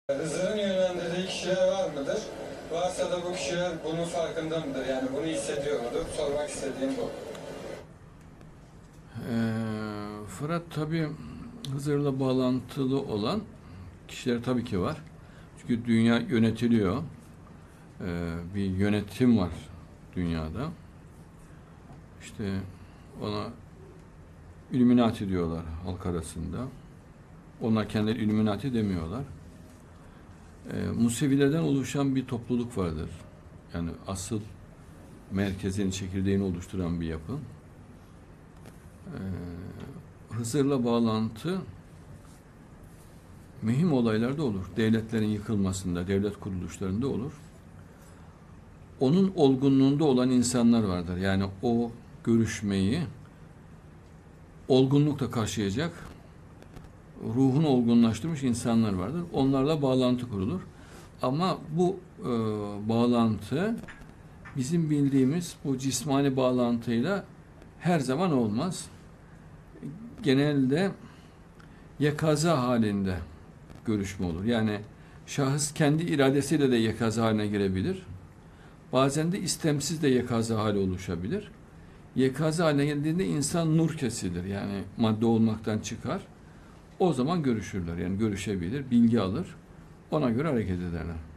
Hızır'ın yönlendirdiği kişiler var mıdır? Varsa da bu kişiler bunun farkında mıdır? Yani bunu hissediyor mudur? Sormak istediğim bu. Fırat tabii Hızır'la bağlantılı olan kişiler tabii ki var. Çünkü dünya yönetiliyor. Bir yönetim var dünyada. İşte ona Illuminati diyorlar halk arasında. Onlar kendileri Illuminati demiyorlar. Musevilerden oluşan bir topluluk vardır. Yani asıl merkezin, çekirdeğini oluşturan bir yapı. Hızır'la bağlantı mühim olaylarda olur. Devletlerin yıkılmasında, devlet kuruluşlarında olur. Onun olgunluğunda olan insanlar vardır. Yani o görüşmeyi olgunlukla karşılayacak, ruhunu olgunlaştırmış insanlar vardır. Onlarla bağlantı kurulur. Ama bu bağlantı bizim bildiğimiz bu cismani bağlantıyla her zaman olmaz. Genelde yekaza halinde görüşme olur. Yani şahıs kendi iradesiyle de yekaza haline girebilir. Bazen de istemsiz de yekaza hali oluşabilir. Yekaza haline geldiğinde insan nur kesilir. Yani madde olmaktan çıkar. O zaman görüşürler. Yani görüşebilir, bilgi alır. Ona göre hareket ederler.